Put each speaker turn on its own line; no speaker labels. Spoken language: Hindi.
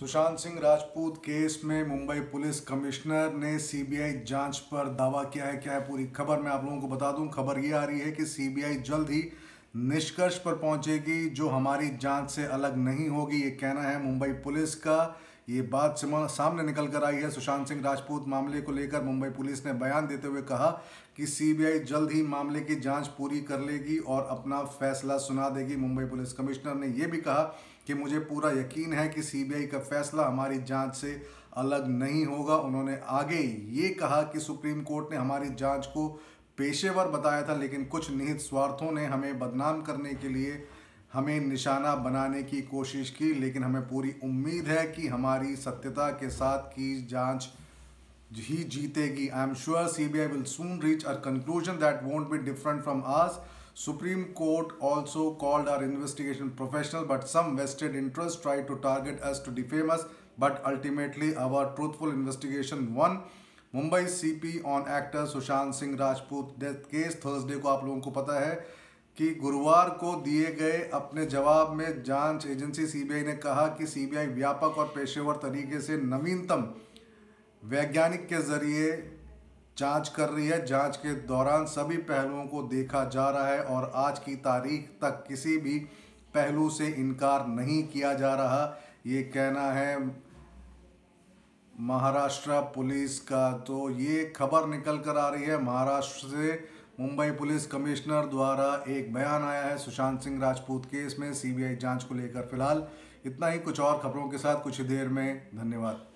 सुशांत सिंह राजपूत केस में मुंबई पुलिस कमिश्नर ने सीबीआई जांच पर दावा किया है। क्या है पूरी खबर, मैं आप लोगों को बता दूं। खबर ये आ रही है कि सीबीआई जल्द ही निष्कर्ष पर पहुंचेगी जो हमारी जांच से अलग नहीं होगी, ये कहना है मुंबई पुलिस का। ये बात सामने निकल कर आई है। सुशांत सिंह राजपूत मामले को लेकर मुंबई पुलिस ने बयान देते हुए कहा कि सीबीआई जल्द ही मामले की जांच पूरी कर लेगी और अपना फैसला सुना देगी। मुंबई पुलिस कमिश्नर ने यह भी कहा कि मुझे पूरा यकीन है कि सीबीआई का फैसला हमारी जांच से अलग नहीं होगा। उन्होंने आगे ये कहा कि सुप्रीम कोर्ट ने हमारी जांच को पेशेवर बताया था, लेकिन कुछ निहित स्वार्थों ने हमें बदनाम करने के लिए हमें निशाना बनाने की कोशिश की, लेकिन हमें पूरी उम्मीद है कि हमारी सत्यता के साथ की जांच ही जीतेगी। I am sure CBI will soon reach a conclusion that won't be different from ours. Supreme Court also called our investigation professional, but some vested interests tried to target us to defame us, but ultimately our truthful investigation won. Mumbai CP on actor Sushant Singh Rajput death case. Thursday को आप लोगों को पता है कि गुरुवार को दिए गए अपने जवाब में जांच एजेंसी सीबीआई ने कहा कि सीबीआई व्यापक और पेशेवर तरीके से नवीनतम वैज्ञानिक के जरिए जांच कर रही है। जांच के दौरान सभी पहलुओं को देखा जा रहा है और आज की तारीख तक किसी भी पहलू से इनकार नहीं किया जा रहा, ये कहना है महाराष्ट्र पुलिस का। तो ये खबर निकल कर आ रही है महाराष्ट्र से। मुंबई पुलिस कमिश्नर द्वारा एक बयान आया है सुशांत सिंह राजपूत केस में सीबीआई जांच को लेकर। फिलहाल इतना ही, कुछ और खबरों के साथ कुछ ही देर में। धन्यवाद।